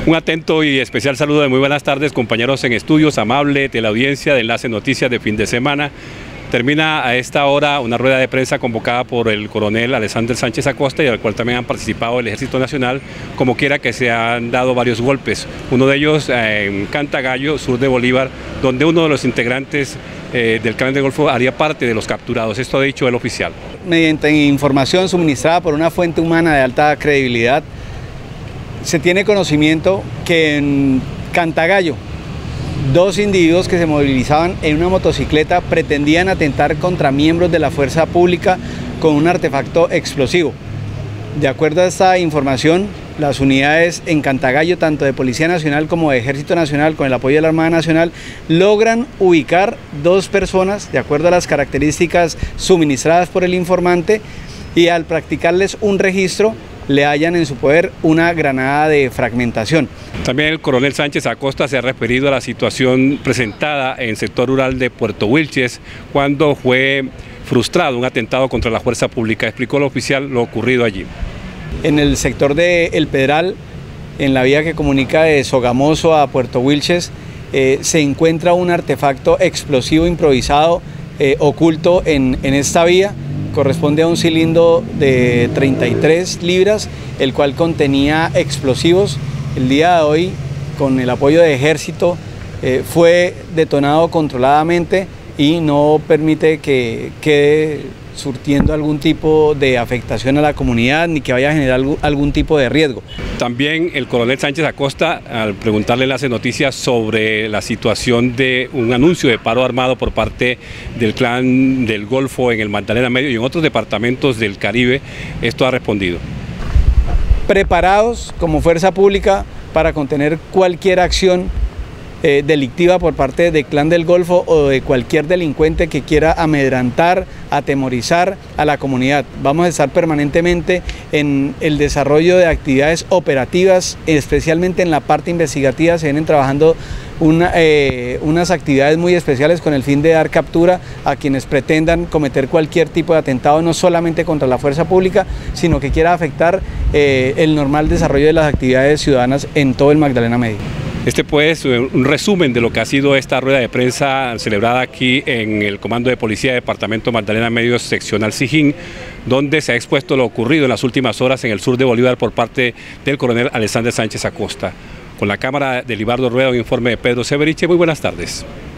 Un atento y especial saludo de muy buenas tardes, compañeros en estudios, amable teleaudiencia de Enlace Noticias de fin de semana. Termina a esta hora una rueda de prensa convocada por el coronel Alexander Sánchez Acosta y al cual también han participado el Ejército Nacional, como quiera que se han dado varios golpes. Uno de ellos en Cantagallo, sur de Bolívar, donde uno de los integrantes del Clan del Golfo haría parte de los capturados. Esto ha dicho el oficial. Mediante información suministrada por una fuente humana de alta credibilidad, se tiene conocimiento que en Cantagallo, dos individuos que se movilizaban en una motocicleta pretendían atentar contra miembros de la fuerza pública con un artefacto explosivo. De acuerdo a esta información, las unidades en Cantagallo, tanto de Policía Nacional como de Ejército Nacional, con el apoyo de la Armada Nacional, logran ubicar dos personas de acuerdo a las características suministradas por el informante y al practicarles un registro, le hallan en su poder una granada de fragmentación. También el coronel Sánchez Acosta se ha referido a la situación presentada en el sector rural de Puerto Wilches cuando fue frustrado un atentado contra la fuerza pública. Explicó el oficial lo ocurrido allí. En el sector de El Pedral, en la vía que comunica de Sogamoso a Puerto Wilches, se encuentra un artefacto explosivo improvisado oculto en esta vía. Corresponde a un cilindro de 33 libras, el cual contenía explosivos. El día de hoy, con el apoyo de Ejército, fue detonado controladamente y no permite que quede surtiendo algún tipo de afectación a la comunidad ni que vaya a generar algún tipo de riesgo. También el coronel Sánchez Acosta, al preguntarle Enlace Noticias sobre la situación de un anuncio de paro armado por parte del Clan del Golfo en el Magdalena Medio y en otros departamentos del Caribe, esto ha respondido. Preparados como fuerza pública para contener cualquier acción delictiva por parte del Clan del Golfo o de cualquier delincuente que quiera amedrentar, atemorizar a la comunidad. Vamos a estar permanentemente en el desarrollo de actividades operativas, especialmente en la parte investigativa. Se vienen trabajando unas actividades muy especiales con el fin de dar captura a quienes pretendan cometer cualquier tipo de atentado, no solamente contra la fuerza pública, sino que quiera afectar el normal desarrollo de las actividades ciudadanas en todo el Magdalena Medio. Este pues un resumen de lo que ha sido esta rueda de prensa celebrada aquí en el Comando de Policía Departamento Magdalena Medio Seccional Sijín, donde se ha expuesto lo ocurrido en las últimas horas en el sur de Bolívar por parte del coronel Alexander Sánchez Acosta. Con la cámara de Libardo Rueda, un informe de Pedro Severiche. Muy buenas tardes.